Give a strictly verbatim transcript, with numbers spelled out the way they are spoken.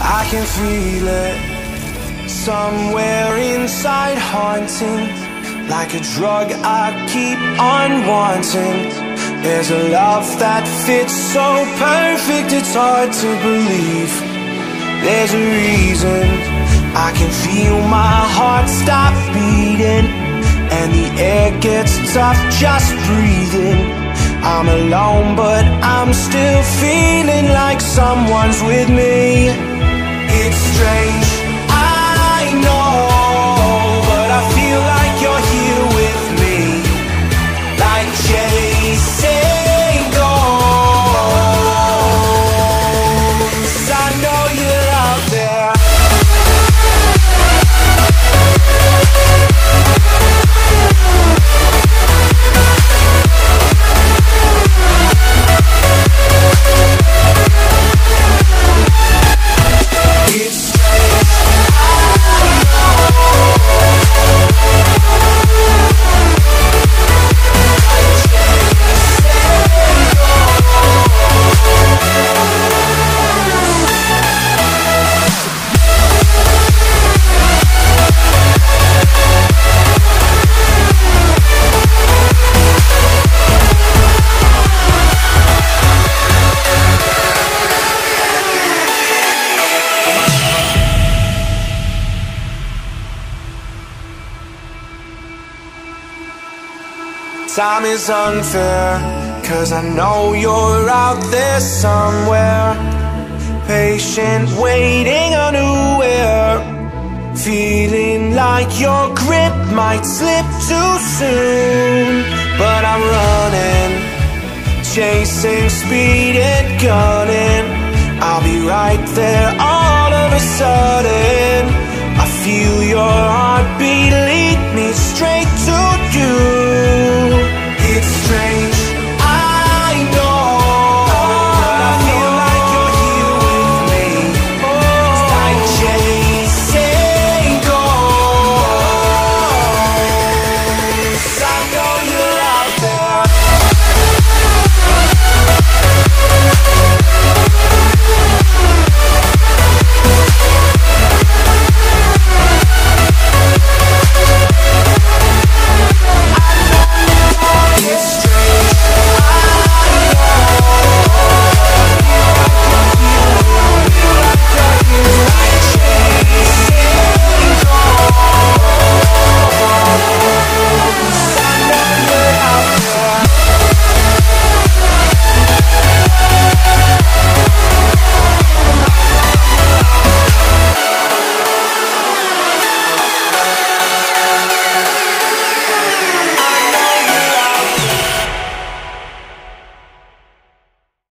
I can feel it somewhere inside, haunting like a drug I keep on wanting. There's a love that fits so perfect, it's hard to believe. There's a reason I can feel my heart stop beating, and the air gets tough just breathing. I'm alone but I'm still feeling like someone's with me. It's strange, I know, but I feel like you're here with me, like chasing ghosts. I know you're out there. Time is unfair, 'cause I know you're out there somewhere, patient, waiting unaware, feeling like your grip might slip too soon. But I'm running, chasing speed and gunning. I'll be right there all of a sudden. I feel your heartbeat lead me straight to